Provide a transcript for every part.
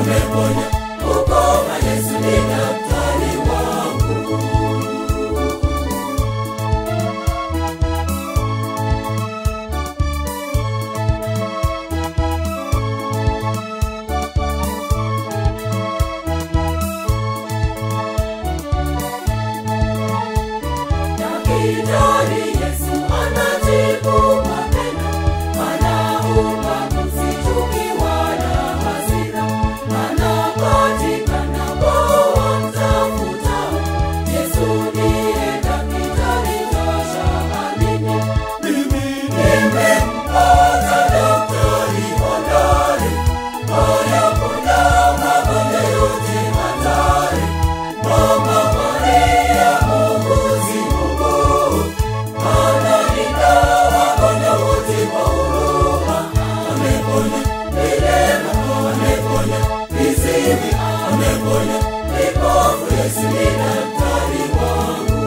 ameponya. Ukoma Yesu ni daktari wangu. Daktari Yesu anatibu mapendo, anaumba msichuki wala hasira, anapatikana kwa wamtafutao. Yesu ndiye daktari tosha, amini. Mimi nimempata daktari hodari, ayaponya magonjwa yote hatari. Mama Maria Mwokozi Mungu, analinda wagonjwa wote kwa huruma. Ameponya vilema, ameponya viziwi, ameponya vipofu. Yesu ni daktari wangu.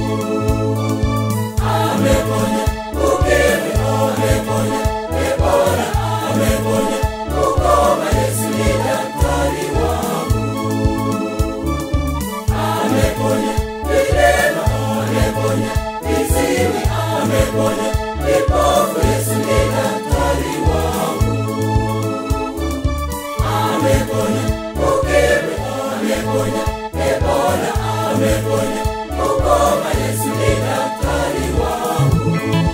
Ameponya ukimwi, ameponya Ebola, ameponya ukoma. Yesu ni daktari wangu. Ameponya vilema, ameponya viziwi, ameponya vipofu. Yesu ni daktari wangu. Ameponya ukimwi, ameponya Ebola, ameponya ukoma. Yesu ni daktari wangu.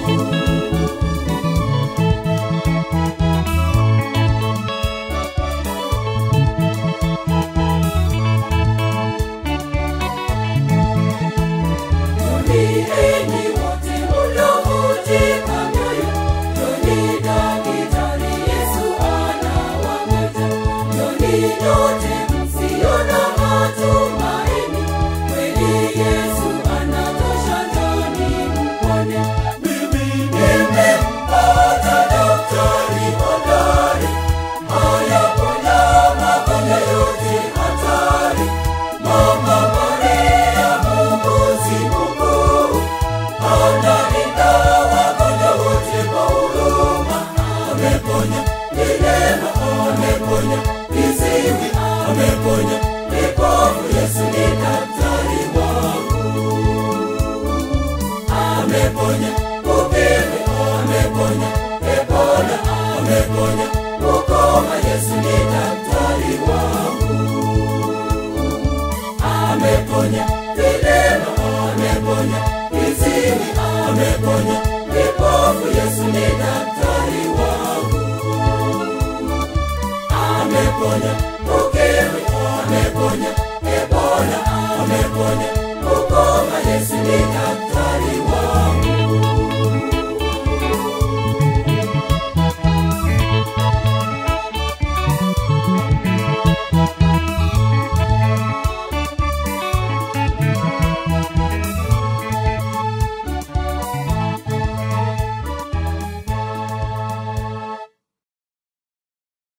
Enyi wote mliovunjika mioyo, njoni daktari Yesu anawangoja. Njoni nyote msio na matumaini, kweli Yesu anatosha, njoni mpone. Mimi nimempata daktari hodari, ayaponya magonjwa yote hatari. Mama Maria Mwokozi Mungu, analinda wagonjwa wote kwa huruma. Ameponya vilema, ameponya viziwi, ameponya vipofu. Yesu ni daktari wangu. Ameponya ukimwi, ameponya Ebola, ameponya ukoma. Yesu ni daktari wangu. Ameponya vilema, ameponya viziwi, ameponya vipofu. Yesu ni daktari wangu. Ameponya